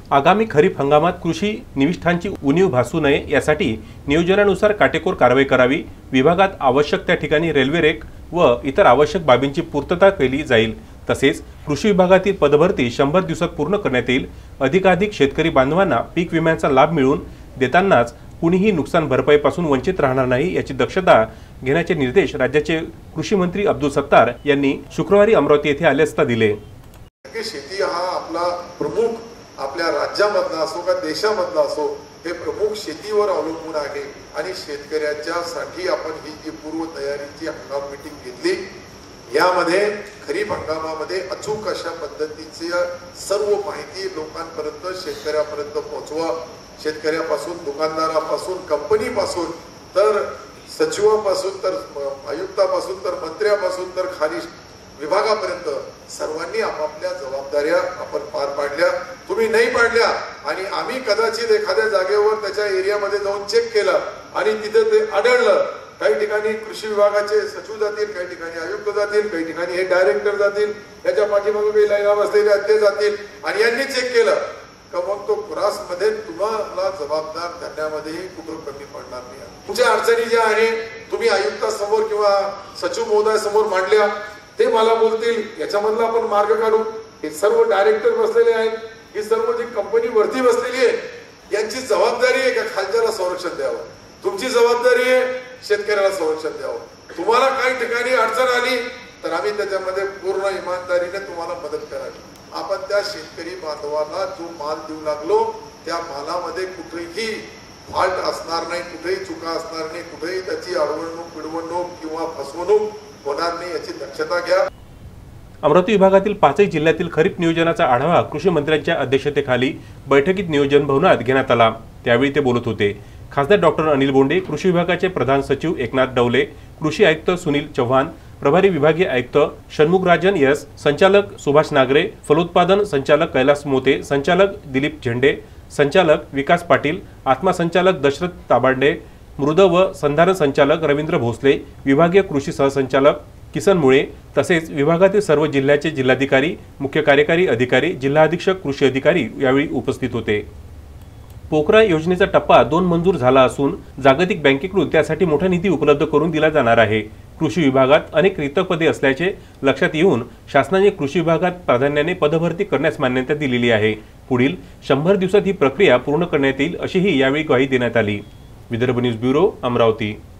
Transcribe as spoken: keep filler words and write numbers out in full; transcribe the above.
आगामी खरीप हंगामात कृषी निविष्ठांची उणीव भासू नये यासाठी नियोजनानुसार काटेकोर कारवाई करावी। विभागात आवश्यक त्या ठिकाणी रेल्वे रेक व इतर आवश्यक बाबींची पूर्तता केली जाईल। तसेच कृषी विभागातील पदभरती शंभर दिवसात पूर्ण करण्यात येईल। अधिकाधिक शेतकरी बांधवांना पीक विम्याचा लाभ मिळवून देतानाच कुणीही नुकसान भरपाईपासून वंचित राहणार नाही याची दक्षता घेण्याचे निर्देश राज्याचे कृषी मंत्री अब्दुल सत्तार यांनी शुक्रवारी अमरावती येथे आले असता दिले। शेती हा आपला प्रमुख आपल्या राज्यामधला असो का देशामधला असो हे प्रमुख शेतीवर अवलंबून आहे आणि शेतकऱ्याच्या साठी आपण ही जी पूर्व तयारीची हंगाम मीटिंग घेतली यामध्ये खरीप हंगामामध्ये अचूक अशा पद्धतीची सर्व माहिती लोकांपर्यंत शेतकऱ्यापर्यंत पोहोचवा। शेतकऱ्यापासून दुकानदारापासून कंपनीपासून तर सचिवापासून तर आयुक्तापासून तर मंत्र्यापासून तर खाली विभागापर्यंत सर्वांनी आपापल्या जबाबदाऱ्या आपण पार पाडल्या। तुम्ही नाही पाडल्या आणि आम्ही कदाचित एखाद्या जागेवर त्याच्या एरियामध्ये जाऊन चेक केलं आणि तिथे ते आढळलं। काही ठिकाणी कृषी विभागाचे सचिव जातील, काही ठिकाणी आयुक्त जातील, काही ठिकाणी हे डायरेक्टर जातील, त्याच्या पाठीमागे काही लाईना बसलेले ते जातील आणि यांनी चेक केलं का मग तो क्रास मध्ये तुम्हाला जबाबदार धरण्यामध्येही कुठं कमी पडणार नाही। तुमच्या अडचणी ज्या आहे तुम्ही आयुक्तासमोर किंवा सचिव महोदयासमोर मांडल्या ते मला बोलतील, याच्यामधला आपण मार्ग काढू। हे सर्व डायरेक्टर बसलेले आहेत, ही सर्व जी कंपनी वरती बसलेली आहे यांची जबाबदारी आहे का खालच्याला संरक्षण द्यावं, तुमची जबाबदारी आहे शेतकऱ्याला संरक्षण द्यावं। तुम्हाला काही ठिकाणी अडचण आली तर आम्ही त्याच्यामध्ये पूर्ण इमानदारीने तुम्हाला मदत करावी। आपण त्या शेतकरी बांधवाला जो माल देऊ लागलो त्या मालामध्ये कुठेही फॉल्ट असणार नाही, कुठेही चुका असणार नाही, कुठेही त्याची अडवणूक पिडवणूक किंवा फसवणूक होणार नाही याची दक्षता घ्या। अमरावती विभागातील पाचही जिल्ह्यातील खरीप नियोजनाचा आढावा कृषी मंत्र्यांच्या अध्यक्षतेखाली बैठकीत नियोजन भवनात घेण्यात आला। त्यावेळी ते बोलत होते। खासदार डॉक्टर अनिल बोंडे, कृषी विभागाचे प्रधान सचिव एकनाथ डवले, कृषी आयुक्त सुनील चव्हाण, प्रभारी विभागीय आयुक्त षण्मुगराजन यस, संचालक सुभाष नागरे, फलोत्पादन संचालक कैलास मोते, संचालक दिलीप झेंडे, संचालक विकास पाटील, आत्मा संचालक दशरथ ताबांडे, मृद व संधारण संचालक रवींद्र भोसले, विभागीय कृषी सहसंचालक किसन मुळे तसेच विभागातील सर्व जिल्ह्याचे जिल्हाधिकारी, मुख्य कार्यकारी अधिकारी, जिल्हा अधीक्षक कृषी अधिकारी यावेळी उपस्थित होते। पोखरा योजनेचा टप्पा दोन मंजूर झाला असून जागतिक बँकेकडून त्यासाठी मोठा निधी उपलब्ध करून दिला जाणार आहे। कृषी विभागात अनेक रिक्त पदे असल्याचे लक्षात येऊन शासनाने कृषी विभागात प्राधान्याने पदभरती करण्यास मान्यता दिलेली आहे। पुढील शंभर दिवसात ही प्रक्रिया पूर्ण करण्यात येईल अशीही यावेळी ग्वाही देण्यात आली। Vidarbha news bureau, Amravati.